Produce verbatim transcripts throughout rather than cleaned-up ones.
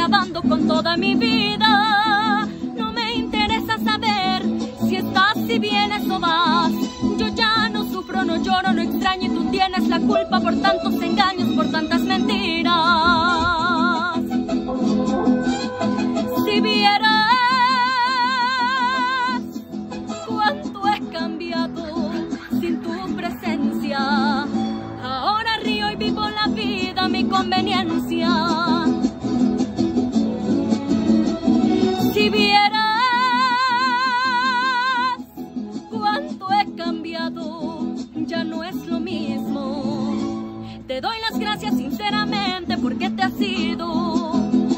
acabando con toda mi vida. No me interesa saber si estás, si vienes o vas. Yo ya no sufro, no lloro, no extraño, y tú tienes la culpa por tantos engaños, por tantas mentiras. Si vieras cuánto he cambiado sin tu presencia, ahora río y vivo la vida a mi conveniencia. Si vieras cuánto he cambiado, ya no es lo mismo. Te doy las gracias sinceramente porque te has ido.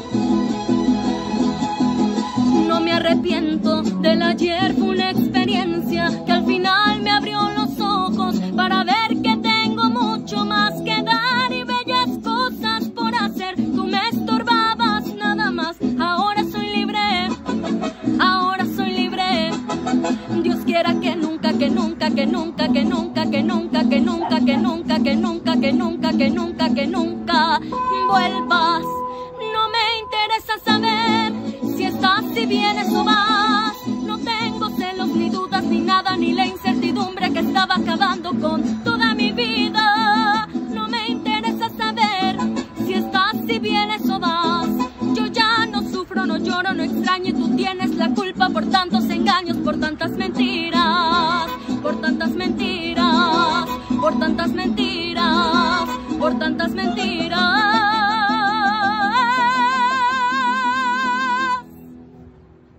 No me arrepiento del ayer, fue una experiencia que al final me abrió los ojos para ver que tengo mucho más que dar y bellas cosas por hacer. Tú me estorbabas nada más, ahora soy libre, ahora soy libre. Dios quiera que nunca, que nunca, que nunca, que nunca, que nunca, que nunca, que nunca, que nunca, que nunca, que nunca, que nunca vuelvas. No me interesa saber si estás, si vienes o vas. No tengo celos, ni dudas, ni nada, ni la incertidumbre que estaba acabando con toda mi vida. No me interesa saber si estás, si vienes o vas. Yo ya no sufro, no lloro, no extraño, y tú tienes la culpa por tantos engaños, por tantas mentiras, por tantas mentiras, por tantas mentiras.